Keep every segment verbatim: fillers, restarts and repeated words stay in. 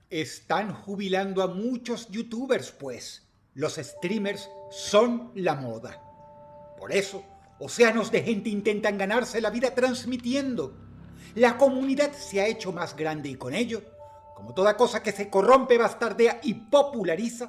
Están jubilando a muchos youtubers, pues. Los streamers son la moda. Por eso, océanos de gente intentan ganarse la vida transmitiendo. La comunidad se ha hecho más grande y con ello, como toda cosa que se corrompe, bastardea y populariza,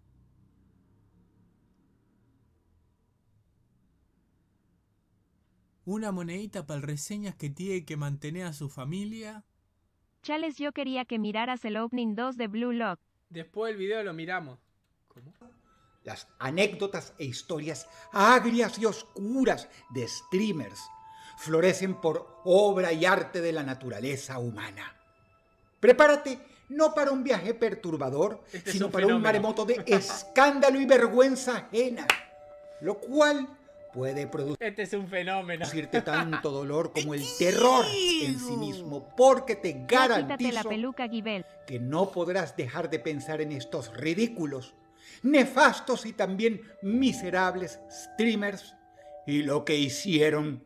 una monedita para el reseñas que tiene que mantener a su familia. Chales, yo quería que miraras el opening dos de Blue Lock. Después del video lo miramos. ¿Cómo? Las anécdotas e historias agrias y oscuras de streamers florecen por obra y arte de la naturaleza humana. Prepárate no para un viaje perturbador, este sino un para fenómeno. un maremoto de escándalo y vergüenza ajena, lo cual puede producir Este es un fenómeno. producirte tanto dolor como el terror en sí mismo, porque te Ya quítate la garantizo peluca, Guibel. que no podrás dejar de pensar en estos ridículos, nefastos y también miserables streamers y lo que hicieron.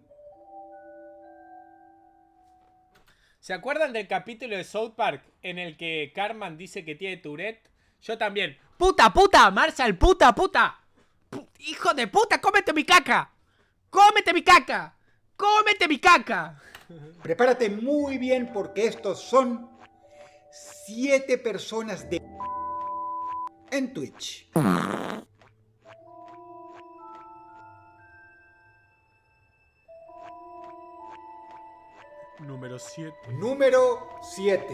¿Se acuerdan del capítulo de South Park en el que Cartman dice que tiene Tourette? Yo también. ¡Puta, puta! ¡Marshall, puta, puta! Pu- ¡Hijo de puta! ¡Cómete mi caca! ¡Cómete mi caca! ¡Cómete mi caca! Prepárate muy bien porque estos son siete personas de en Twitch. Número siete. Número siete.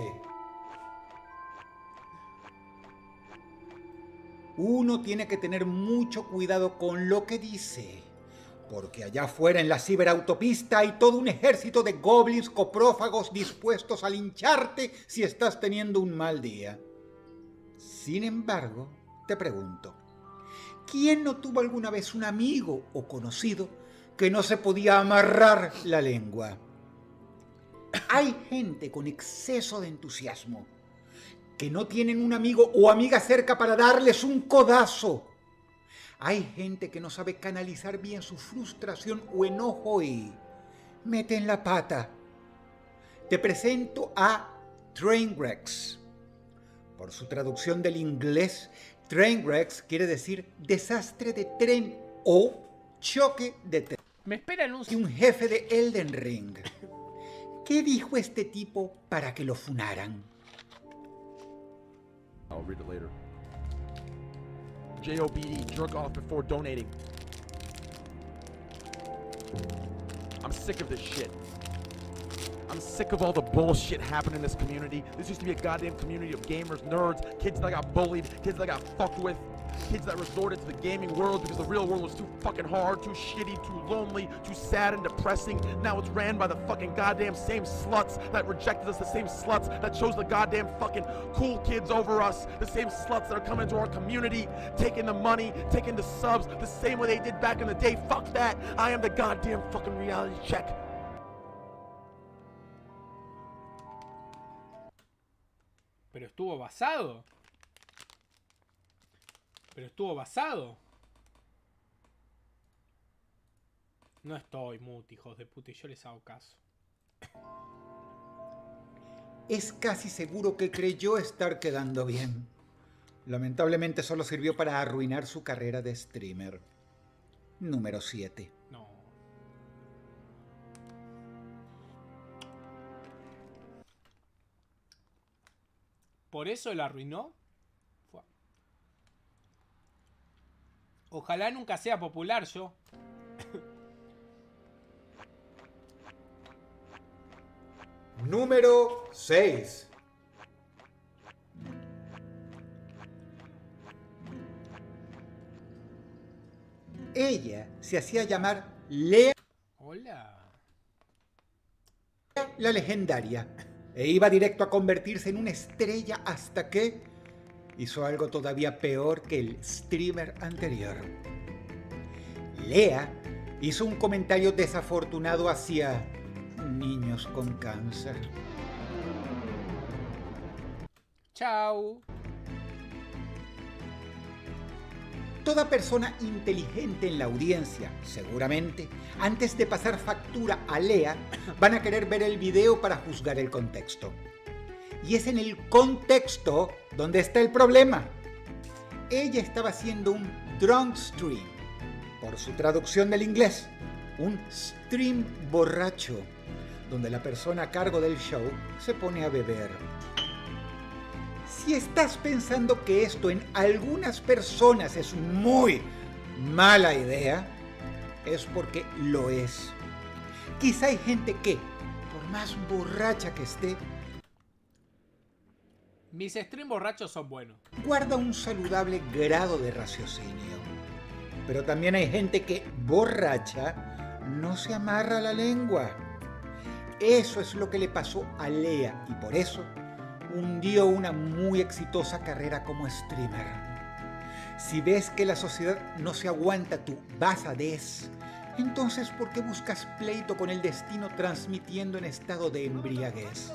Uno tiene que tener mucho cuidado con lo que dice, porque allá afuera en la ciberautopista hay todo un ejército de goblins coprófagos dispuestos a lincharte si estás teniendo un mal día. Sin embargo, te pregunto, ¿quién no tuvo alguna vez un amigo o conocido que no se podía amarrar la lengua? Hay gente con exceso de entusiasmo que no tienen un amigo o amiga cerca para darles un codazo. Hay gente que no sabe canalizar bien su frustración o enojo y meten la pata. Te presento a Trainwrecks. Por su traducción del inglés, Trainwrecks quiere decir desastre de tren o choque de tren. Me esperan un... Y un jefe de Elden Ring. ¿Qué dijo este tipo para que lo funaran? I'll read it later. J O B E, jerk off before donating. I'm sick of this shit. I'm sick of all the bullshit happening in this community. This used to be a goddamn community of gamers, nerds, kids that got bullied, kids that got fucked with, kids that resorted to the gaming world because the real world was too fucking hard, too shitty, too lonely, too sad and depressing. Now it's ran by the fucking goddamn same sluts that rejected us, the same sluts that chose the goddamn fucking cool kids over us, the same sluts that are coming into our community, taking the money, taking the subs, the same way they did back in the day. Fuck that. I am the goddamn fucking reality check. Pero estuvo basado. Pero estuvo basado. No estoy mute, hijos de puta, y yo les hago caso. Es casi seguro que creyó estar quedando bien. Lamentablemente solo sirvió para arruinar su carrera de streamer. Número siete. No. ¿Por eso la arruinó? Fua. Ojalá nunca sea popular yo. Número seis. Ella se hacía llamar Lea Hola. la legendaria e iba directo a convertirse en una estrella hasta que hizo algo todavía peor que el streamer anterior. Lea hizo un comentario desafortunado hacia niños con cáncer. Chau. Toda persona inteligente en la audiencia, seguramente, antes de pasar factura a Lea, van a querer ver el video para juzgar el contexto. Y es en el contexto donde está el problema. Ella estaba haciendo un drunk stream, por su traducción del inglés, un stream borracho, donde la persona a cargo del show se pone a beber. Si estás pensando que esto en algunas personas es muy mala idea, es porque lo es. Quizá hay gente que, por más borracha que esté, Mis stream borrachos son buenos. guarda un saludable grado de raciocinio. Pero también hay gente que, borracha, no se amarra la lengua. Eso es lo que le pasó a Lea y por eso hundió una muy exitosa carrera como streamer. Si ves que la sociedad no se aguanta tu basadez, entonces ¿por qué buscas pleito con el destino transmitiendo en estado de embriaguez?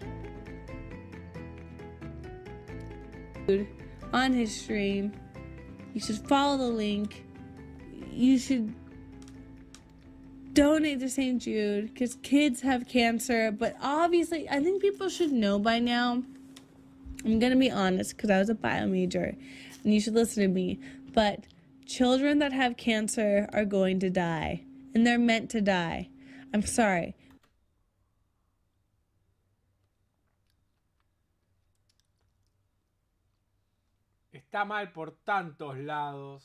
On his stream, you should follow the link. You should donate to Saint Jude because kids have cancer. But obviously, I think people should know by now. I'm gonna be honest because I was a bio major, and you should listen to me. But children that have cancer are going to die, and they're meant to die. I'm sorry. Está mal por tantos lados.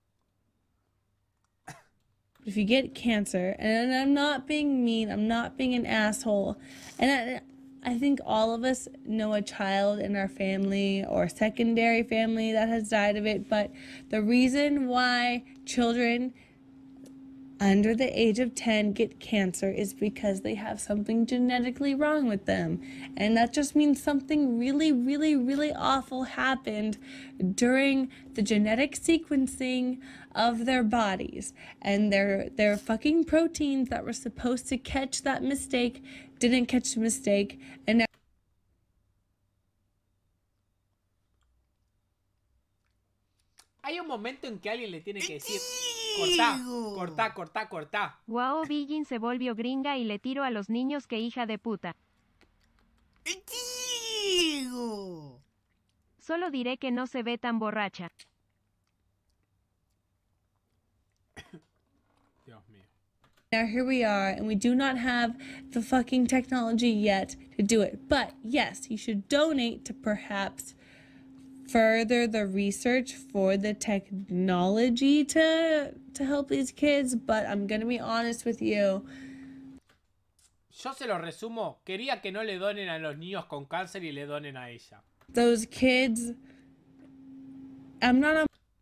If you get cancer, and I'm not being mean, I'm not being an asshole, and I, I think all of us know a child in our family or secondary family that has died of it, but the reason why children under the age of ten get cancer is because they have something genetically wrong with them. And that just means something really, really, really awful happened during the genetic sequencing of their bodies. And their their fucking proteins that were supposed to catch that mistake didn't catch the mistake. And now Hay un momento en que alguien le tiene que decir: cortá, cortá, cortá, cortá. Wow, Billin se volvió gringa y le tiro a los niños que hija de puta. Solo diré que no se ve tan borracha. Dios mío. Now here we are, and we do not have the fucking technology yet to do it. But yes, you should donate to perhaps further the research for the technology to to help these kids. But I'm gonna be honest with you. Yo se lo resumo. Quería que no le donen a los niños con cáncer y le donen a ella. Those kids, I'm not a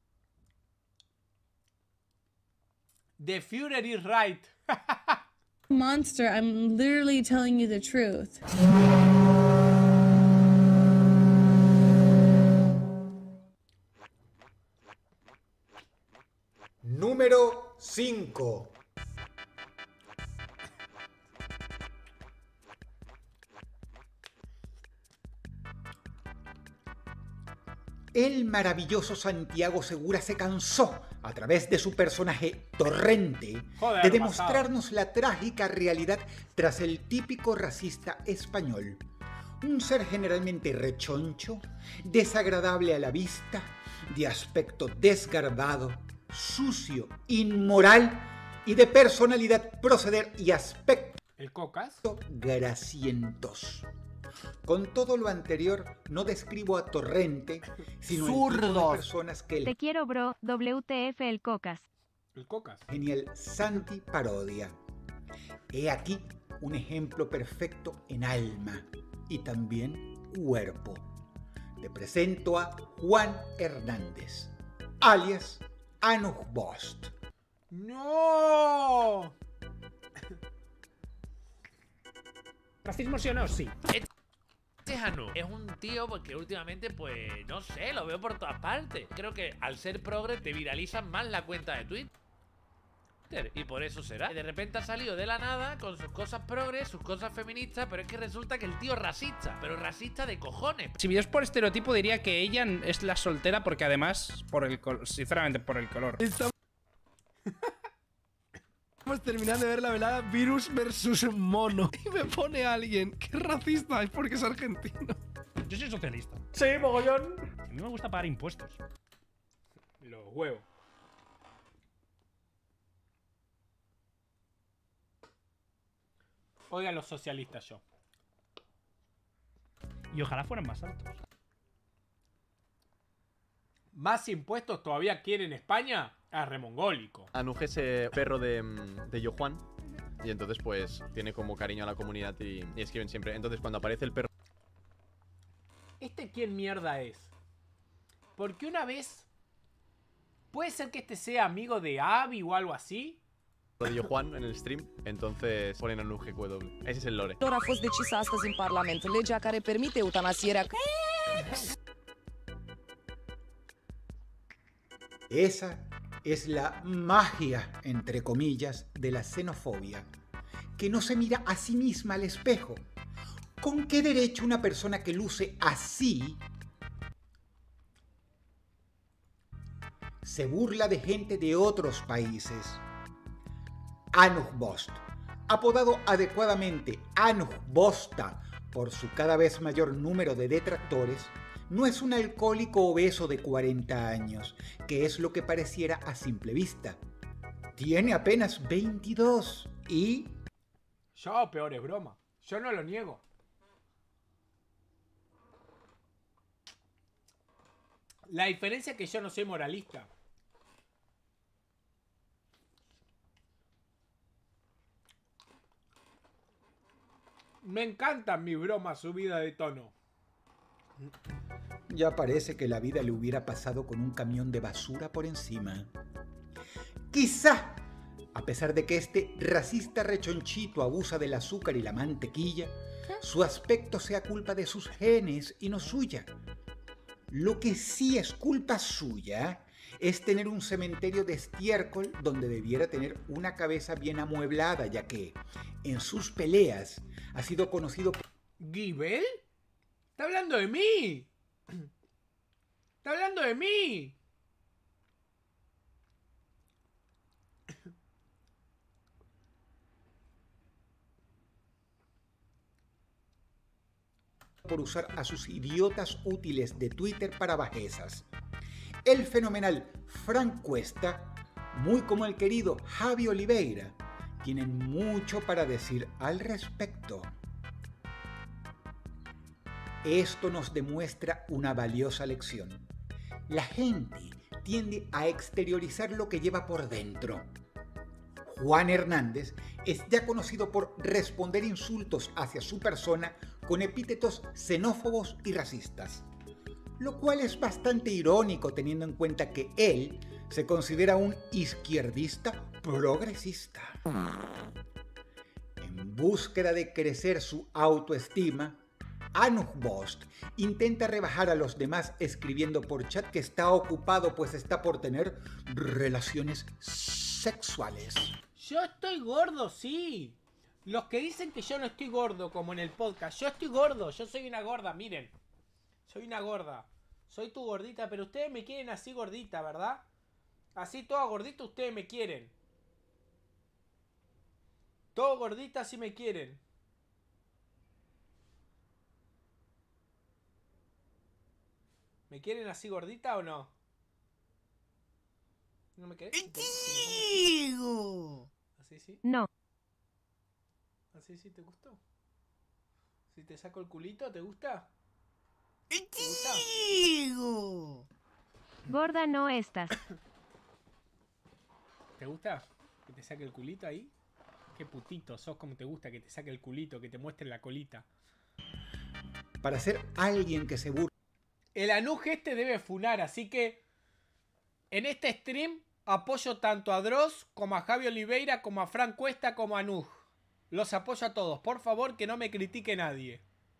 The Führer is right. monster. I'm literally telling you the truth. Número cinco. El maravilloso Santiago Segura se cansó, a través de su personaje Torrente, Joder, de demostrarnos la trágica realidad tras el típico racista español. Un ser generalmente rechoncho, desagradable a la vista, de aspecto desgarbado, sucio, inmoral y de personalidad, proceder y aspecto ¿El Cocas? grasientos. Con todo lo anterior, no describo a Torrente, sino el tipo de Zurdos. personas que el Te quiero, bro. W T F el Cocas. ¿El Cocas? genial Santi parodia. He aquí un ejemplo perfecto en alma y también cuerpo. Te presento a Juan Hernández, alias Anuj Bost. ¡No! ¿Racismo sí o no? Sí. Tejano es un tío porque últimamente, pues, no sé, lo veo por todas partes. Creo que al ser progre te viralizan más la cuenta de Twitter. Y por eso será. De repente ha salido de la nada con sus cosas progres, sus cosas feministas, pero es que resulta que el tío es racista. Pero racista de cojones. Si yo es por estereotipo diría que ella es la soltera porque además, por el col- sinceramente, por el color. Estamos terminando de ver la velada Virus versus Mono. Y me pone alguien que es racista, es porque es argentino. yo soy socialista. Sí, mogollón. A mí me gusta pagar impuestos. Los huevos. Odio a los socialistas yo. Y ojalá fueran más altos. ¿Más impuestos todavía quiere en España? A remongólico. Anuj es eh, perro de, mm, de Yo Juan. Y entonces pues tiene como cariño a la comunidad y, y escriben siempre. Entonces cuando aparece el perro ¿Este quién mierda es? Porque una vez... ¿Puede ser que este sea amigo de Abby o algo así? de Yo Juan en el stream, entonces ponen Anuj G Q W. Ese es el lore. A fost decisă astăzi în Parlament legea care permite eutanasierea. Esa es la magia, entre comillas, de la xenofobia, que no se mira a sí misma al espejo. ¿Con qué derecho una persona que luce así se burla de gente de otros países? Anuj Bost, apodado adecuadamente Anuj Bosta por su cada vez mayor número de detractores, no es un alcohólico obeso de cuarenta años, que es lo que pareciera a simple vista. Tiene apenas veintidós y... Yo, peor es broma. Yo no lo niego. La diferencia es que yo no soy moralista. Me encantan mis bromas subidas de tono. Ya parece que la vida le hubiera pasado con un camión de basura por encima. Quizá, a pesar de que este racista rechonchito abusa del azúcar y la mantequilla, su aspecto sea culpa de sus genes y no suya. Lo que sí es culpa suya es tener un cementerio de estiércol donde debiera tener una cabeza bien amueblada, ya que en sus peleas ha sido conocido por... ¿Gibel? ¡Está hablando de mí! ¡Está hablando de mí! por usar a sus idiotas útiles de Twitter para bajezas. El fenomenal Frank Cuesta, muy como el querido Javi Oliveira, tienen mucho para decir al respecto. Esto nos demuestra una valiosa lección. La gente tiende a exteriorizar lo que lleva por dentro. Juan Hernández es ya conocido por responder insultos hacia su persona con epítetos xenófobos y racistas, lo cual es bastante irónico teniendo en cuenta que él se considera un izquierdista progresista. En búsqueda de crecer su autoestima, Anuj Bost intenta rebajar a los demás escribiendo por chat que está ocupado pues está por tener relaciones sexuales. Yo estoy gordo, sí. Los que dicen que yo no estoy gordo, como en el podcast, yo estoy gordo, yo soy una gorda, miren. Soy una gorda. Soy tu gordita, pero ustedes me quieren así gordita, ¿verdad? Así toda gordita ustedes me quieren. Todo gordita así me quieren. ¿Me quieren así gordita o no? ¿No me querés? ¿Así sí? No. ¿Así sí te gustó? Si te saco el culito, ¿te gusta? ¿Te gusta? Gorda no estás. ¿Te gusta que te saque el culito ahí? Qué putito, sos como te gusta que te saque el culito, que te muestre la colita. Para ser alguien que se burla. El Anuj este debe funar, así que en este stream apoyo tanto a Dross como a Javi Oliveira, como a Frank Cuesta, como a Anuj. Los apoyo a todos. Por favor, que no me critique nadie.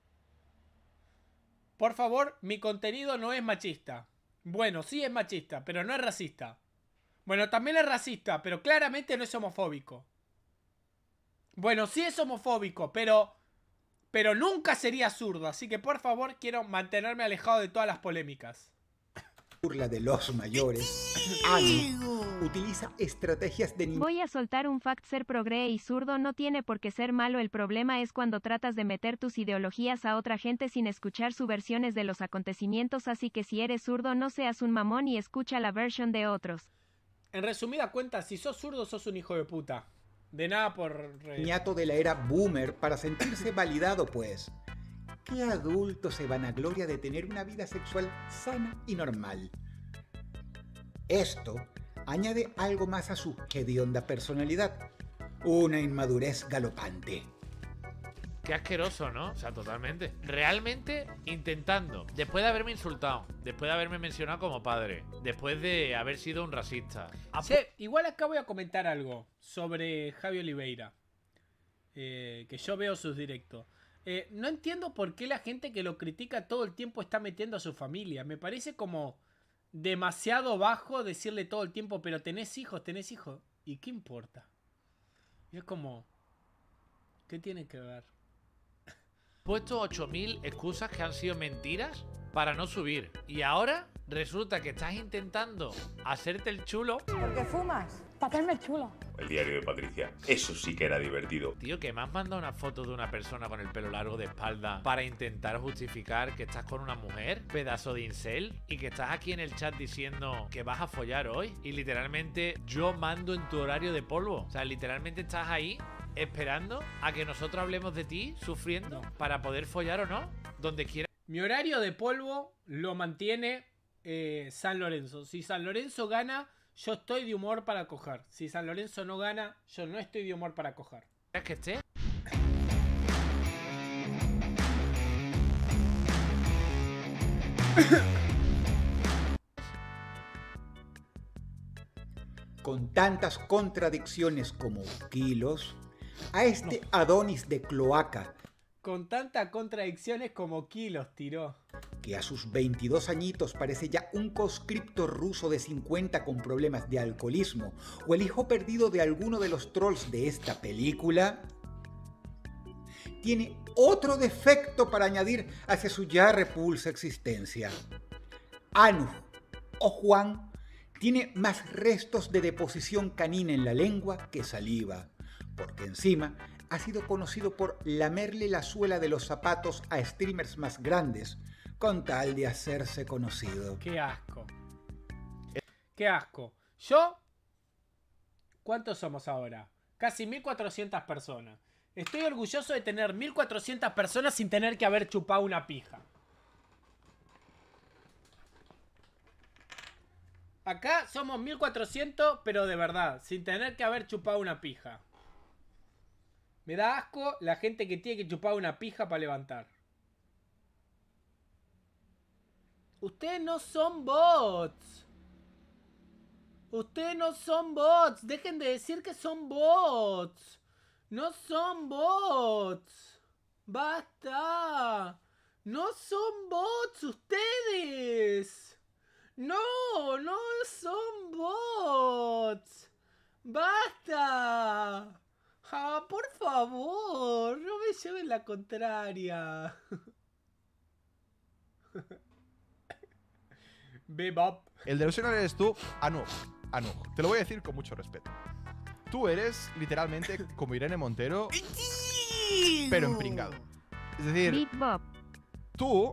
Por favor, mi contenido no es machista. Bueno, sí es machista, pero no es racista. Bueno, también es racista, pero claramente no es homofóbico. Bueno, sí es homofóbico, pero... Pero nunca sería zurdo, así que por favor quiero mantenerme alejado de todas las polémicas. burla de los mayores, Anu utiliza estrategias de Voy a soltar un fact: ser progre y zurdo no tiene por qué ser malo. El problema es cuando tratas de meter tus ideologías a otra gente sin escuchar sus versiones de los acontecimientos, así que si eres zurdo no seas un mamón y escucha la versión de otros. En resumida cuenta, si sos zurdo sos un hijo de puta. De nada por... re- ñato de la era boomer para sentirse validado, pues. ¿Qué adulto se vanagloria de tener una vida sexual sana y normal? Esto añade algo más a su hedionda personalidad, una inmadurez galopante. Qué asqueroso, ¿no? O sea, totalmente. Realmente intentando, después de haberme insultado, después de haberme mencionado como padre, después de haber sido un racista. Sí, igual acá voy a comentar algo sobre Javi Oliveira. Eh, que yo veo sus directos. Eh, no entiendo por qué la gente que lo critica todo el tiempo está metiendo a su familia. Me parece como demasiado bajo decirle todo el tiempo, pero tenés hijos, tenés hijos. ¿Y qué importa? Y es como... ¿Qué tiene que ver? Puesto ocho mil excusas que han sido mentiras para no subir. Y ahora resulta que estás intentando hacerte el chulo. ¿Por qué fumas? Para hacerme el chulo. El diario de Patricia. Eso sí que era divertido. Tío, que me has mandado una foto de una persona con el pelo largo de espalda para intentar justificar que estás con una mujer, pedazo de incel, y que estás aquí en el chat diciendo que vas a follar hoy. Y literalmente yo mando en tu horario de polvo. O sea, literalmente estás ahí esperando a que nosotros hablemos de ti, sufriendo, para poder follar o no, donde quieras. Mi horario de polvo lo mantiene eh, San Lorenzo. Si San Lorenzo gana, yo estoy de humor para coger. Si San Lorenzo no gana, yo no estoy de humor para coger. ¿Quieres que esté? Con tantas contradicciones como kilos, a este Adonis de cloaca, Con tantas contradicciones como kilos tiró. que a sus veintidós añitos parece ya un conscripto ruso de cincuenta con problemas de alcoholismo, o el hijo perdido de alguno de los trolls de esta película, tiene otro defecto para añadir hacia su ya repulsa existencia. Anu, o Juan, tiene más restos de deposición canina en la lengua que saliva, porque encima ha sido conocido por lamerle la suela de los zapatos a streamers más grandes, con tal de hacerse conocido. Qué asco. Qué asco. Yo... ¿Cuántos somos ahora? Casi mil cuatrocientas personas. Estoy orgulloso de tener mil cuatrocientas personas sin tener que haber chupado una pija. Acá somos mil cuatrocientos, pero de verdad, sin tener que haber chupado una pija. Me da asco la gente que tiene que chupar una pija para levantar. Ustedes no son bots. Ustedes no son bots. Dejen de decir que son bots. No son bots. Basta. No son bots ustedes. No, no son bots. Basta. Ah, por favor, no me lleven la contraria. Bebop. El de ilusional eres tú, Anu. Anu, te lo voy a decir con mucho respeto. Tú eres literalmente como Irene Montero, pero empringado. Es decir, Big Bob. tú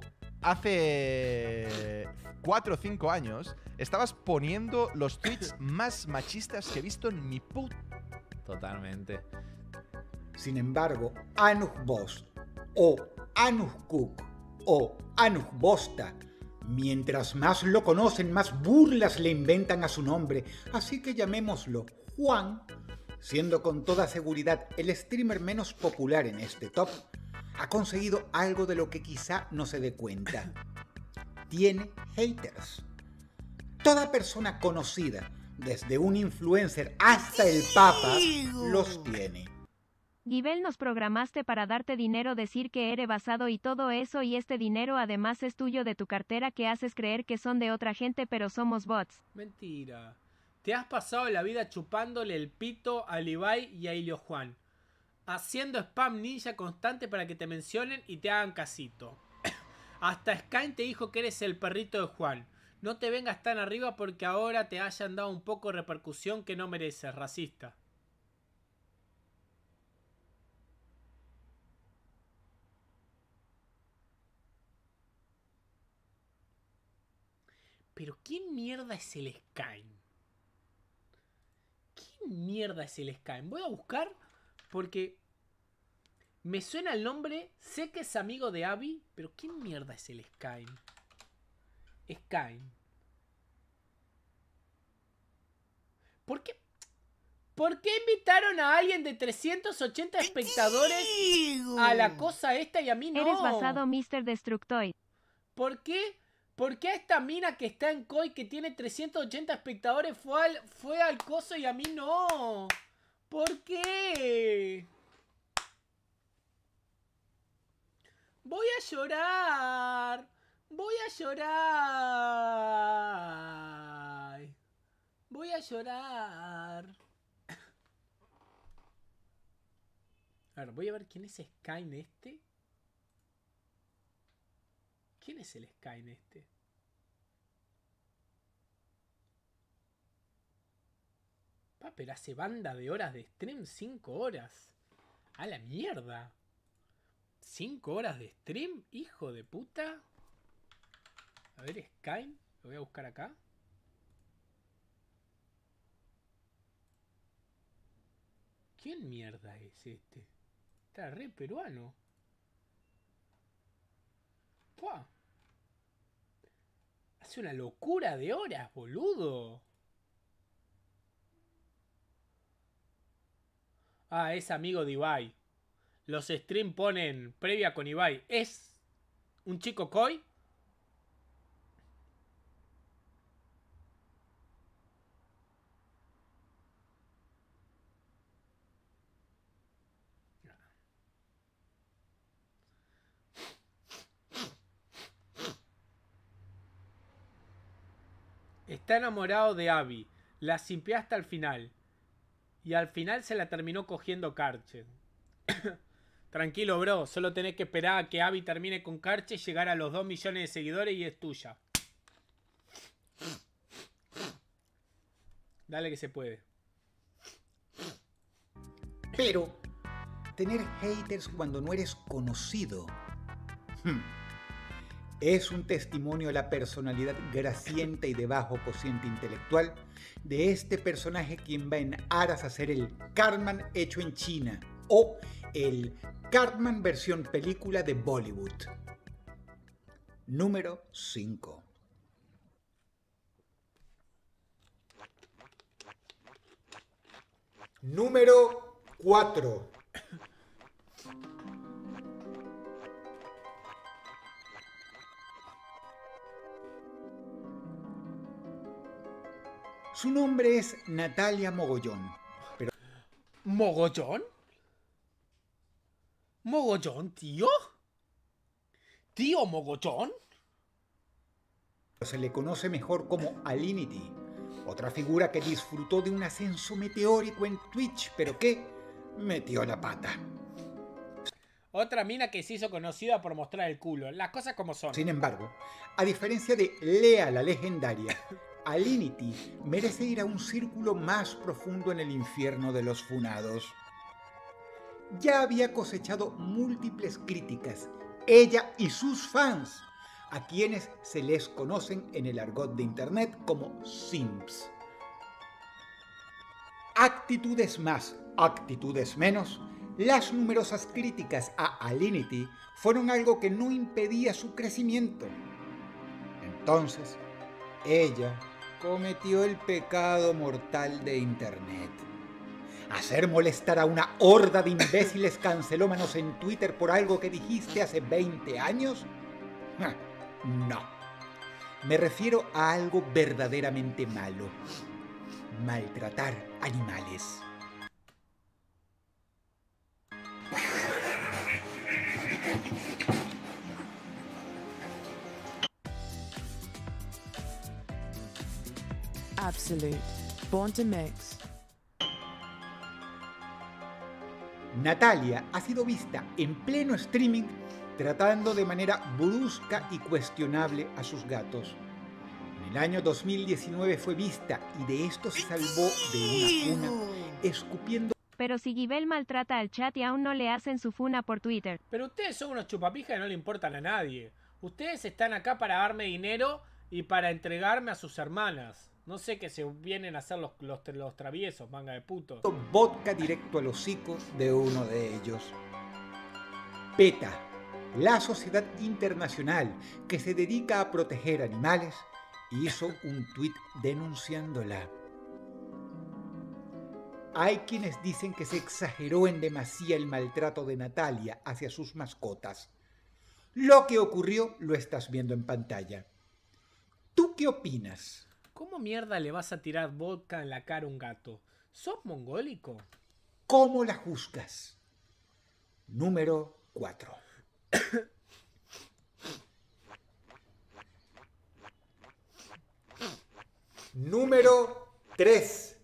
hace cuatro o cinco años estabas poniendo los tweets más machistas que he visto en mi puta. Totalmente. Sin embargo, Anuj Bost, o Anuj Cook, o Anuj Bosta, mientras más lo conocen, más burlas le inventan a su nombre, así que llamémoslo Juan, siendo con toda seguridad el streamer menos popular en este top, ha conseguido algo de lo que quizá no se dé cuenta. Tiene haters. Toda persona conocida, desde un influencer hasta el Papa, los tiene. Givel, nos programaste para darte dinero, decir que eres basado y todo eso, y este dinero además es tuyo de tu cartera que haces creer que son de otra gente, pero somos bots. Mentira. Te has pasado la vida chupándole el pito a Levi y a Ilio Juan, haciendo spam ninja constante para que te mencionen y te hagan casito. Hasta Sky te dijo que eres el perrito de Juan. No te vengas tan arriba porque ahora te hayan dado un poco de repercusión que no mereces, racista. Pero ¿quién mierda es el Skyne? ¿Quién mierda es el Skyne? Voy a buscar porque me suena el nombre. Sé que es amigo de Abby, pero ¿quién mierda es el Skyne? Skyne. ¿Por qué? ¿Por qué invitaron a alguien de trescientos ochenta espectadores a la cosa esta y a mí no? Eres basado mister Destructoid. ¿Por qué? ¿Por qué a esta mina que está en Koi que tiene trescientos ochenta espectadores fue al, fue al coso y a mí no? ¿Por qué? Voy a llorar. Voy a llorar. Voy a llorar. A ver, voy a ver quién es Skyne este. ¿Quién es el Skyne este? Pa, pero hace banda de horas de stream, cinco horas. A la mierda. cinco horas de stream, hijo de puta. A ver, Skyne. Lo voy a buscar acá. ¿Quién mierda es este? Está re peruano. ¡Pua! Hace una locura de horas, boludo. Ah, es amigo de Ibai. Los stream ponen previa con Ibai. ¿Es un chico Koi? Está enamorado de Abby. La simpió hasta el final. Y al final se la terminó cogiendo Karche. Tranquilo, bro. Solo tenés que esperar a que Abby termine con Karche, llegar a los dos millones de seguidores y es tuya. Dale que se puede. Pero tener haters cuando no eres conocido hmm, es un testimonio a la personalidad grasienta y de bajo cociente intelectual de este personaje, quien va en aras a ser el Cartman hecho en China o el Cartman versión película de Bollywood. Número cinco. Número cuatro. Su nombre es Natalia Mogollón. Pero... ¿Mogollón? ¿Mogollón, tío? ¿Tío Mogollón? Se le conoce mejor como Alinity, otra figura que disfrutó de un ascenso meteórico en Twitch, pero que metió la pata. Otra mina que se hizo conocida por mostrar el culo. Las cosas como son. Sin embargo, a diferencia de Lea la legendaria, Alinity merece ir a un círculo más profundo en el infierno de los funados. Ya había cosechado múltiples críticas, ella y sus fans, a quienes se les conocen en el argot de internet como simps. Actitudes más, actitudes menos, las numerosas críticas a Alinity fueron algo que no impedía su crecimiento. Entonces, ella cometió el pecado mortal de internet. Hacer molestar a una horda de imbéciles cancelómanos en Twitter por algo que dijiste hace veinte años. No. Me refiero a algo verdaderamente malo. Maltratar animales. Absolute. Born to mix. Natalia ha sido vista en pleno streaming tratando de manera brusca y cuestionable a sus gatos. En el año dos mil diecinueve fue vista y de esto se salvó de una funa escupiendo. Pero si Gibel maltrata al chat y aún no le hacen su funa por Twitter. Pero ustedes son unos chupapijas que no le importan a nadie. Ustedes están acá para darme dinero y para entregarme a sus hermanas. No sé qué se vienen a hacer los, los, los traviesos, manga de putos. Vodka directo al hocico de uno de ellos. PETA, la sociedad internacional que se dedica a proteger animales, hizo un tuit denunciándola. Hay quienes dicen que se exageró en demasía el maltrato de Natalia hacia sus mascotas. Lo que ocurrió lo estás viendo en pantalla. ¿Tú qué opinas? ¿Cómo mierda le vas a tirar vodka en la cara a un gato? ¿Sos mongólico? ¿Cómo la juzgas? Número cuatro. Número tres.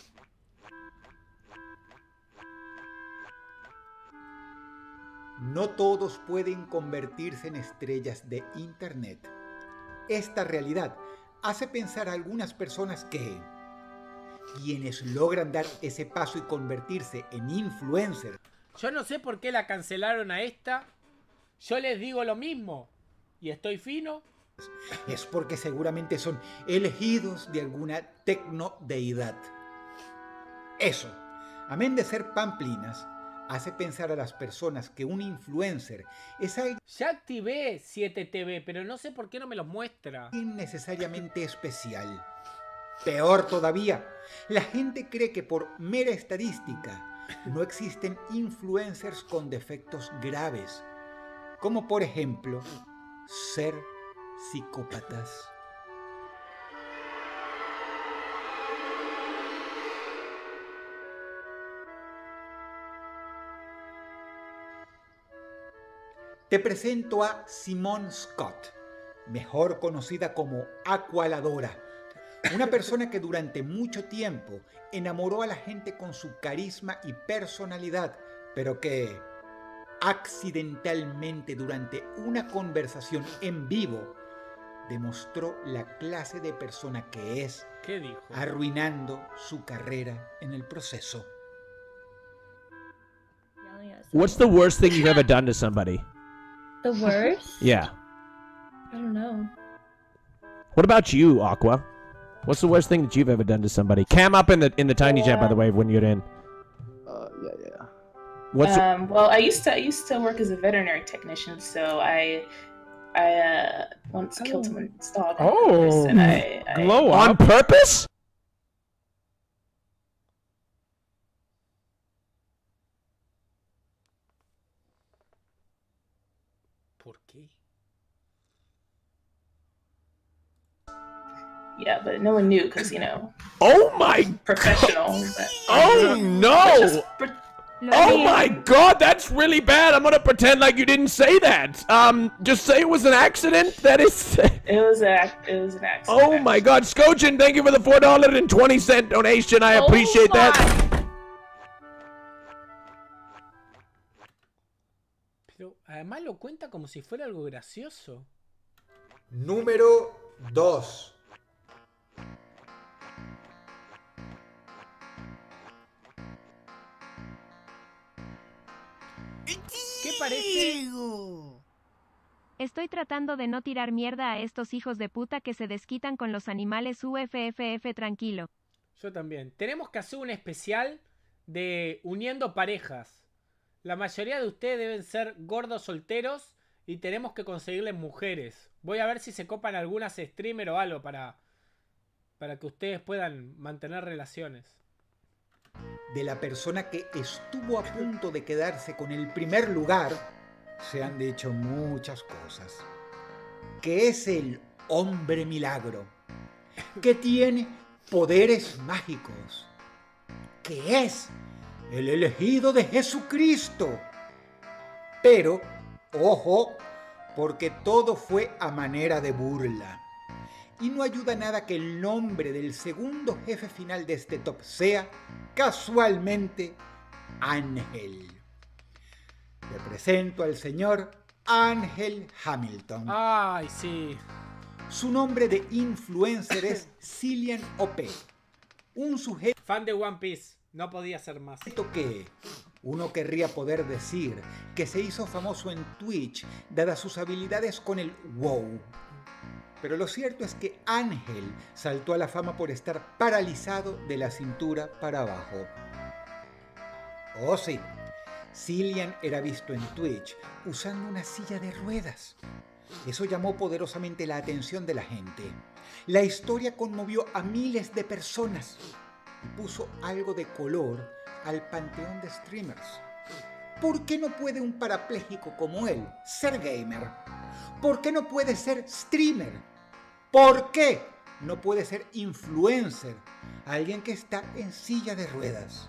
No todos pueden convertirse en estrellas de Internet. Esta realidad hace pensar a algunas personas que quienes logran dar ese paso y convertirse en influencers. Yo no sé por qué la cancelaron a esta. Yo les digo lo mismo. Y estoy fino. Es porque seguramente son elegidos de alguna tecnodeidad. Eso, amén de ser pamplinas, hace pensar a las personas que un influencer es alguien ya activé siete T V, pero no sé por qué no me los muestra. Innecesariamente especial. Peor todavía, la gente cree que por mera estadística no existen influencers con defectos graves, como por ejemplo ser psicópatas. Te presento a Simone Scott, mejor conocida como Aqualadora, una persona que durante mucho tiempo enamoró a la gente con su carisma y personalidad, pero que accidentalmente durante una conversación en vivo demostró la clase de persona que es, ¿qué dijo? Arruinando su carrera en el proceso. What's the worst thing you've ever done to somebody? The worst? Yeah. I don't know. What about you, Aqua? What's the worst thing that you've ever done to somebody? Cam up in the in the tiny Yeah. chat, by the way, when you're in. Uh, yeah, yeah. What's um, well, I used to I used to work as a veterinary technician, so I I uh, once killed someone's dog. on purpose, Oh, and I, I glow on purpose? ¿Por qué? Yeah, but no one knew because you know. Oh my professional. But, Oh no! Oh my god, that's really bad. I'm gonna pretend like you didn't say that. Um, just say it was an accident. That is. It was a it was an accident. Oh my god, Skojin, thank you for the four dollars and twenty cent donation. I Oh appreciate that. Pero además lo cuenta como si fuera algo gracioso. Número dos. ¿Qué parece? Estoy tratando de no tirar mierda a estos hijos de puta que se desquitan con los animales. Uff, tranquilo. Yo también. Tenemos que hacer un especial de uniendo parejas. La mayoría de ustedes deben ser gordos solteros y tenemos que conseguirles mujeres. Voy a ver si se copan algunas streamer o algo para, para que ustedes puedan mantener relaciones. De la persona que estuvo a punto de quedarse con el primer lugar, se han dicho muchas cosas. Que es el hombre milagro, que tiene poderes mágicos, que es el elegido de Jesucristo. Pero, ojo, porque todo fue a manera de burla. Y no ayuda nada que el nombre del segundo jefe final de este top sea, casualmente, Ángel. Te presento al señor Ángel Hamilton. Ay, sí. Su nombre de influencer es Cillian O P, un sujeto fan de One Piece, no podía ser más. Que uno querría poder decir que se hizo famoso en Twitch dadas sus habilidades con el WoW. Pero lo cierto es que Ángel saltó a la fama por estar paralizado de la cintura para abajo. Oh sí, Cillian era visto en Twitch usando una silla de ruedas. Eso llamó poderosamente la atención de la gente. La historia conmovió a miles de personas y puso algo de color al panteón de streamers. ¿Por qué no puede un parapléjico como él ser gamer? ¿Por qué no puede ser streamer? ¿Por qué no puede ser influencer? Alguien que está en silla de ruedas.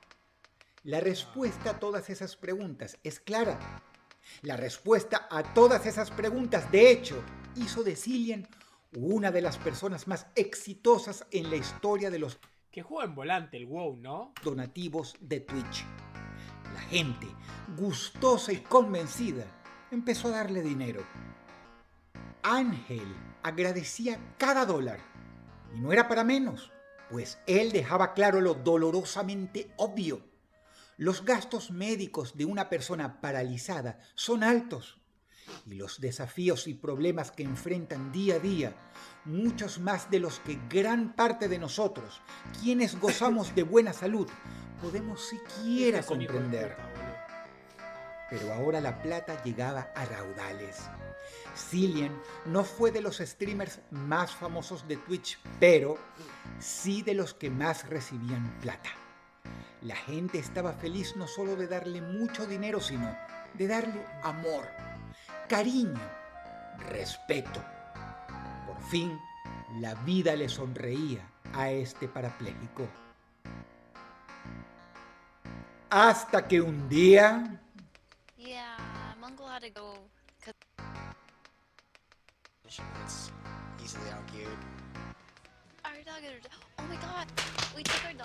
La respuesta a todas esas preguntas es clara. La respuesta a todas esas preguntas, de hecho, hizo de Cillian una de las personas más exitosas en la historia de los que juega en volante el WoW, ¿no? Donativos de Twitch. La gente, gustosa y convencida, empezó a darle dinero. Ángel agradecía cada dólar. Y no era para menos, pues él dejaba claro lo dolorosamente obvio. Los gastos médicos de una persona paralizada son altos. Y los desafíos y problemas que enfrentan día a día, muchos más de los que gran parte de nosotros, quienes gozamos de buena salud, podemos siquiera comprender. Pero ahora la plata llegaba a raudales. Cillian no fue de los streamers más famosos de Twitch, pero sí de los que más recibían plata. La gente estaba feliz no solo de darle mucho dinero, sino de darle amor, cariño, respeto. Por fin, la vida le sonreía a este parapléjico. Hasta que un día... Yeah, Mungo had to go. It's easily argued. Our dog is... Oh my god, we took our dog.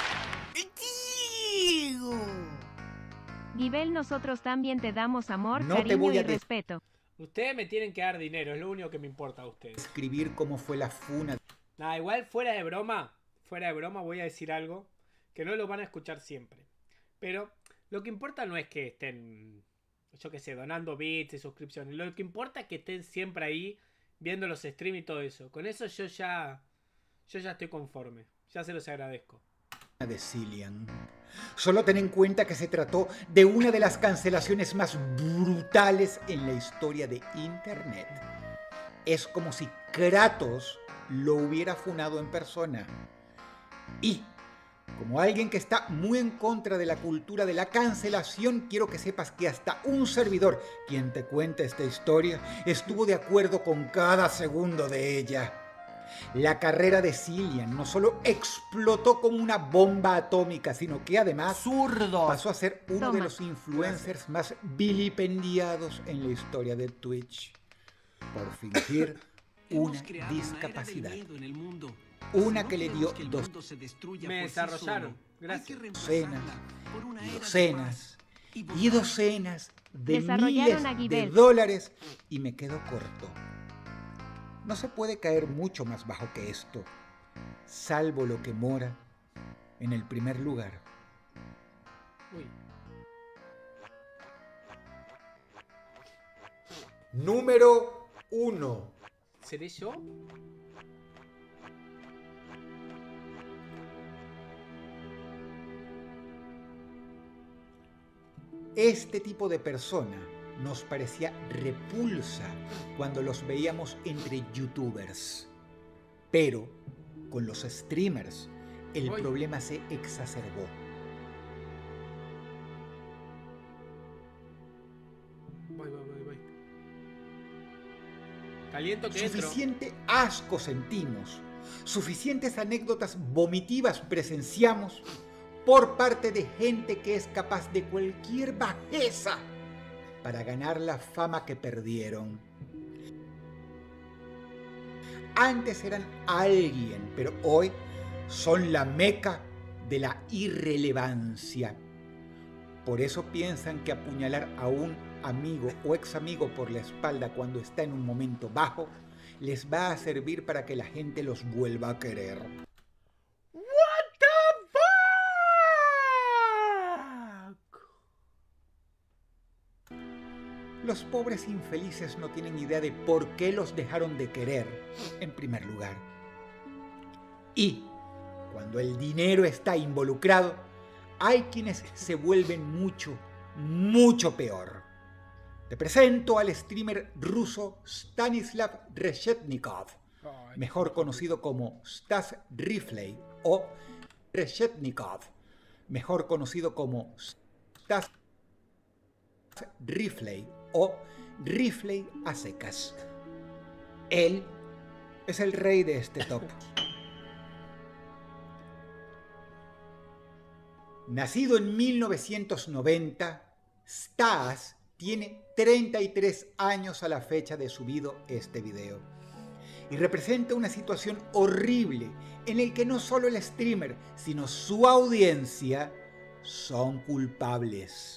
Gibel, nosotros también te damos amor, No te cariño voy a y de- respeto. Ustedes me tienen que dar dinero, es lo único que me importa a ustedes. Escribir cómo fue la funa. Nada, igual fuera de broma, fuera de broma voy a decir algo que no lo van a escuchar siempre. Pero lo que importa no es que estén, yo qué sé, donando bits y suscripciones. Lo que importa es que estén siempre ahí viendo los streams y todo eso. Con eso yo ya, yo ya estoy conforme. Ya se los agradezco. De Cillian. Solo ten en cuenta que se trató de una de las cancelaciones más brutales en la historia de Internet. Es como si Kratos lo hubiera funado en persona. Y, como alguien que está muy en contra de la cultura de la cancelación, quiero que sepas que hasta un servidor, quien te cuenta esta historia, estuvo de acuerdo con cada segundo de ella. La carrera de Cillian no solo explotó como una bomba atómica, sino que además ¡zurdo! Pasó a ser uno Toma. de los influencers más vilipendiados en la historia de Twitch por fingir una discapacidad. Una que le dio dos Me desarrollaron. Gracias. docenas y docenas y docenas de Desarrollaron miles a de Gibel. dólares y me quedo corto. No se puede caer mucho más bajo que esto, salvo lo que mora en el primer lugar. Uy. Número uno. ¿Seré yo? Este tipo de persona nos parecía repulsa cuando los veíamos entre youtubers. Pero con los streamers el Uy. problema se exacerbó. Voy, voy, voy, voy. Caliento que entro. Suficiente asco sentimos, suficientes anécdotas vomitivas presenciamos por parte de gente que es capaz de cualquier bajeza para ganar la fama que perdieron. Antes eran alguien, pero hoy son la meca de la irrelevancia. Por eso piensan que apuñalar a un amigo o ex amigo por la espalda cuando está en un momento bajo les va a servir para que la gente los vuelva a querer. What the fuck? Los pobres infelices no tienen idea de por qué los dejaron de querer, en primer lugar. Y cuando el dinero está involucrado, hay quienes se vuelven mucho, mucho peor. Te presento al streamer ruso Stanislav Reshetnikov, mejor conocido como Stas Rifley o Reshetnikov, mejor conocido como Stas Rifley o Rifley a secas. Él es el rey de este top. Nacido en mil novecientos noventa, Stas tiene treinta y tres años a la fecha de subido este video. Y representa una situación horrible en el que no solo el streamer, sino su audiencia son culpables.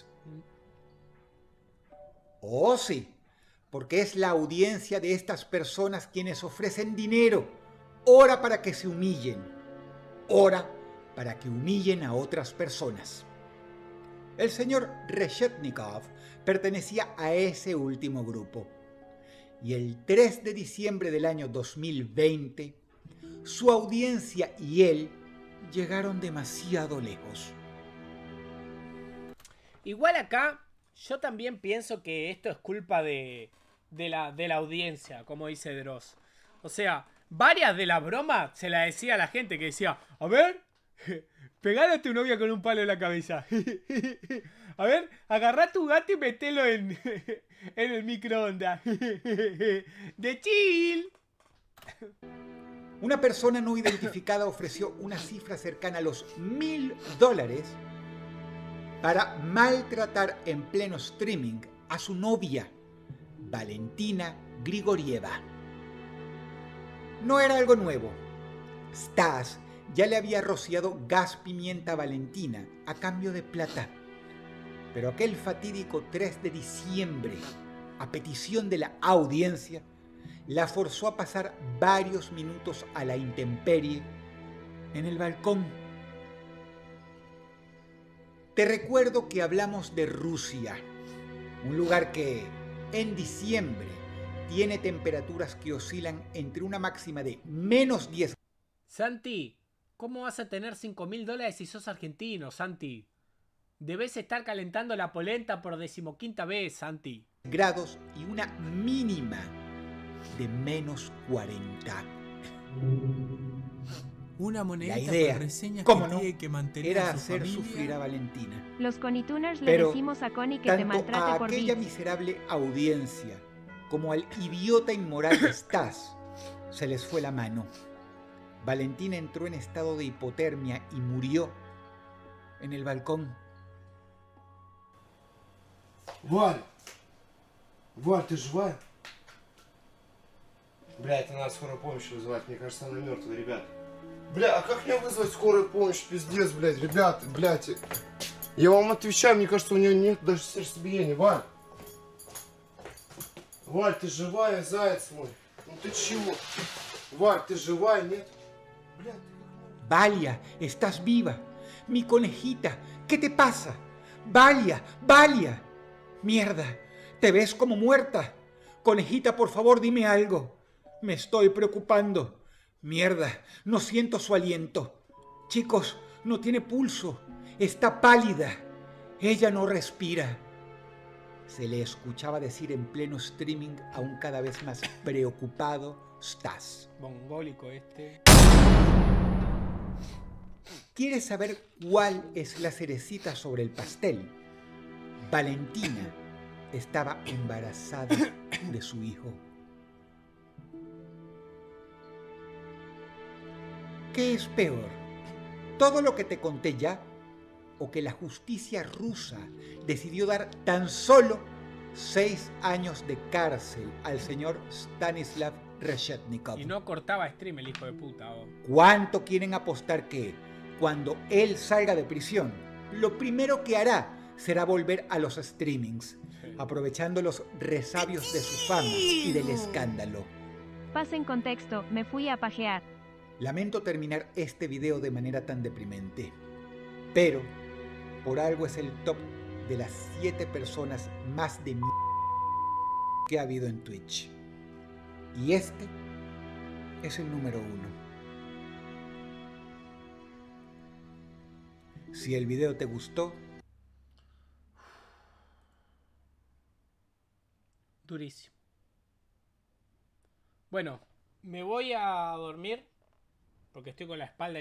Oh sí, porque es la audiencia de estas personas quienes ofrecen dinero, ora para que se humillen, ora para que humillen a otras personas. El señor Reshetnikov pertenecía a ese último grupo. Y el tres de diciembre del año dos mil veinte, su audiencia y él llegaron demasiado lejos. Igual acá, yo también pienso que esto es culpa de, de, la, de la audiencia, como dice Dross. O sea, varias de las bromas se las decía a la gente que decía, a ver, pegale a tu novia con un palo en la cabeza. A ver, agarrá a tu gato y metelo en, en el microondas. De chill. Una persona no identificada ofreció una cifra cercana a los mil dólares para maltratar en pleno streaming a su novia, Valentina Grigorieva. No era algo nuevo. Stas ya le había rociado gas pimienta a Valentina a cambio de plata. Pero aquel fatídico tres de diciembre, a petición de la audiencia, la forzó a pasar varios minutos a la intemperie en el balcón. Te recuerdo que hablamos de Rusia, un lugar que en diciembre tiene temperaturas que oscilan entre una máxima de menos diez. Santi, ¿cómo vas a tener cinco mil dólares si sos argentino, Santi? Debes estar calentando la polenta por decimoquinta vez, Santi. Grados y una mínima de menos cuarenta. Una monedita La idea, por reseñas cómo que no, tiene que mantener era a su hacer familia. sufrir a Valentina. Los Conituners le Pero decimos a Connie que tanto te maltrate a por aquella bits. miserable audiencia como al idiota inmoral de Stas se les fue la mano. Valentina entró en estado de hipotermia y murió en el balcón. Валь! Валь, ты живая? Бля, это надо скорую помощь вызывать. Мне кажется, она мертвая, ребят. Бля, а как мне вызвать скорую помощь? Пиздец, блядь, ребят, блядь. Я вам отвечаю, мне кажется, у нее нет даже сердцебиения. Валь! Валь, ты живая, заяц мой? Ну ты чего? Валь, ты живая, нет? Бля, ты... Valia, estás viva. Mi conejita, ¿qué te pasa? Valia, Valia. Mierda, te ves como muerta. Conejita, por favor, dime algo. Me estoy preocupando. Mierda, no siento su aliento. Chicos, no tiene pulso. Está pálida. Ella no respira. Se le escuchaba decir en pleno streaming, aún cada vez más preocupado, Stas. Mongólico este. ¿Quieres saber cuál es la cerecita sobre el pastel? Valentina estaba embarazada de su hijo. ¿Qué es peor? ¿Todo lo que te conté ya? ¿O que la justicia rusa decidió dar tan solo seis años de cárcel al señor Stanislav Reshetnikov? Y no cortaba stream el hijo de puta. Oh. ¿Cuánto quieren apostar que, cuando él salga de prisión, lo primero que hará será volver a los streamings, aprovechando los resabios de su fama y del escándalo? Pasen contexto, me fui a pajear. Lamento terminar este video de manera tan deprimente, pero por algo es el top de las siete personas más de mierda que ha habido en Twitch. Y este es el número uno. Si el video te gustó, durísimo. Bueno, me voy a dormir porque estoy con la espalda